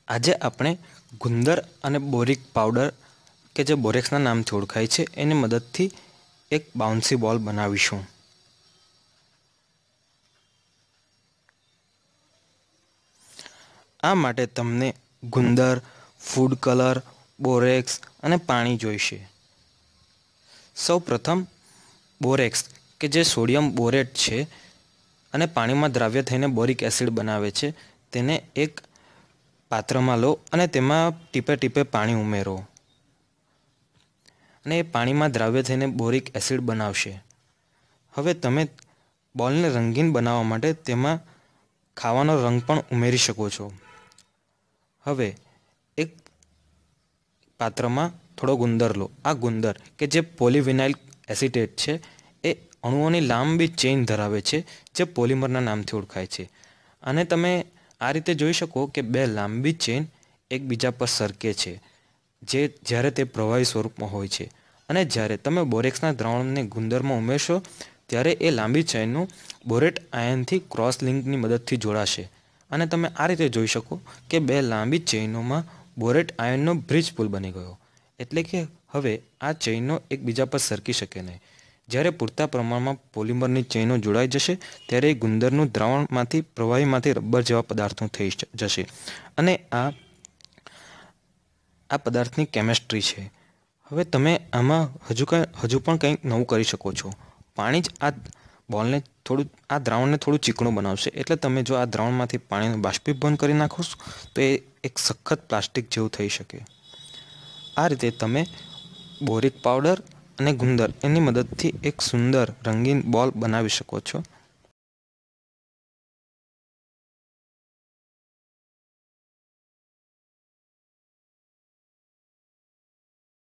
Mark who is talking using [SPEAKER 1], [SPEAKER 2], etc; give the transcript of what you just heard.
[SPEAKER 1] આજે આપણે ગુંદર અને બોરિક પાવડર કે જે બોરેક્સના નામથી ઓળખાય છે એની મદદથી એક બાઉન્સી બોલ બનાવીશું। આ માટે તમને ગુંદર, ફૂડ કલર, બોરેક્સ અને પાણી જોઈશે। સૌપ્રથમ બોરેક્સ કે જે સોડિયમ બોરેટ છે અને પાણીમાં દ્રાવ્ય થઈને બોરિક એસિડ બનાવે છે તેને એક પાત્રમાં લો અને તેમાં ટીપે ટીપે પાણી ઉમેરો અને એ પાણીમાં દ્રાવ્ય થઈને બોરિક એસિડ બનાવશે। હવે તમે બોલને રંગીન બનાવવા માટે તેમાં ખાવાનો રંગ પણ ઉમેરી શકો છો। હવે એક પાત્રમાં થોડો ગુંદર લો। આ ગુંદર કે જે પોલીવિનાઇલ એસિટેટ છે એ અણુઓની લાંબી ચેઇન ધરાવે છે જે પોલિમરના નામથી ઓળખાય છે। અને તમે આ રીતે જોઈ શકો કે બે લાંબી ચેઇન એકબીજા પર સરકે છે જે જ્યારે તે પ્રવાહી સ્વરૂપમાં હોય છે અને જ્યારે તમે બોરેક્સના દ્રાવણને ગુંદરમાં ઉમેરશો ત્યારે એ લાંબી ચેઇનો બોરેટ આયનથી ક્રોસ લિંકની મદદથી જોડાશે અને તમે આ રીતે જોઈ શકો કે બે લાંબી ચેઇનોમાં બોરેટ આયનનો બ્રિજ પુલ બની ગયો। એટલે કે હવે આ ચેઇનો એકબીજા પર સરકી શકે નહીં। જ્યારે પૂરતા પ્રમાણમાં પોલિમરની ચેઇનો જોડાઈ જશે ત્યારે ગુંદરનું દ્રાવણમાંથી પ્રવાહીમાંથી રબર જેવા પદાર્થો થઈ જશે અને આ પદાર્થની કેમિસ્ટ્રી છે। હવે તમે આમાં હજુ પણ કંઈક નવું કરી શકો છો। પાણી જ આ બોલને આ દ્રાવણને થોડું ચીકણું બનાવશે। એટલે તમે જો આ દ્રાવણમાંથી પાણીનું બાષ્પીભવન કરી નાખો તો એ એક સખત પ્લાસ્ટિક જેવું થઈ શકે। આ રીતે તમે બોરિક પાવડર અને ગુંદર એની મદદથી એક સુંદર રંગીન બોલ બનાવી શકો છો।